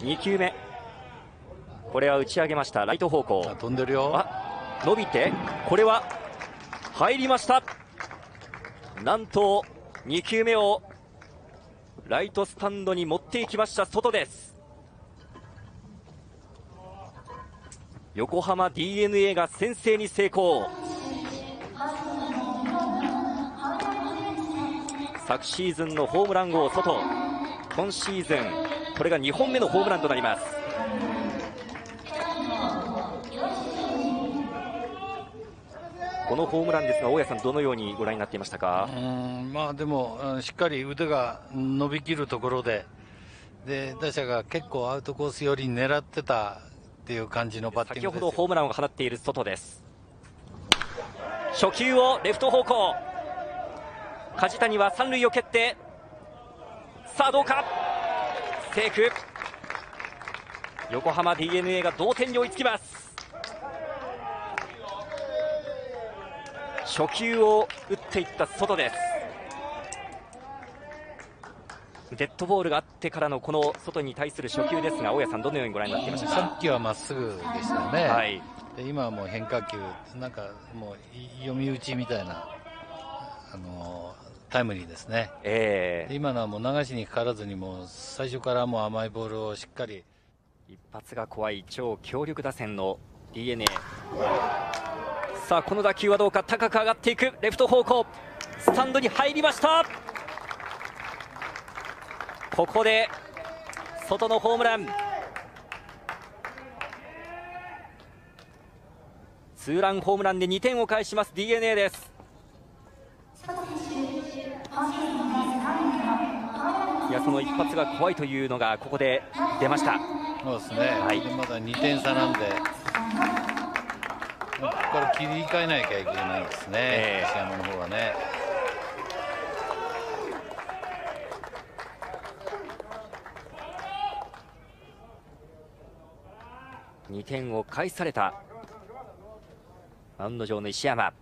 2球目、これは打ち上げました。ライト方向。 飛んでるよ。 伸びて、これは入りました。なんと2球目をライトスタンドに持っていきました。外です。横浜 DeNA が先制に成功。昨シーズンのホームラン王外、今シーズンこれが2本目のホームランとなります。このホームランですが、大家さん、どのようにご覧になっていましたか？ でもしっかり腕が伸びきるところで、打者が結構アウトコース寄りに狙ってたっていう感じのバッティングです。 先ほどホームランを放っている外です。初球をレフト方向。梶谷は三塁を蹴って、さあどうか、セーフ。横浜 DeNA が同点に追いつきます。初球を打っていった外です。デッドボールがあってからのこの外に対する初球ですが、大家さん、どのようにご覧になっていましたか？ さっきはまっすぐでしたね。 はい、 で今はもう変化球、なんかもう読み打ちみたいなタイムリーですね。今のはもう流しにかからずに、もう最初からもう甘いボールをしっかり。 一発が怖い超強力打線の DeNA。 さあこの打球はどうか、高く上がっていく、レフト方向、スタンドに入りました。ここで外のホームラン。ツーランホームランで2点を返します DeNA です。いや、その一発が怖いというのがここで出ました。 そうですね、まだ2点差なんで、ここから切り替えなきゃいけないですね、西山の方はね。 2点を返されたマウンド上の石山。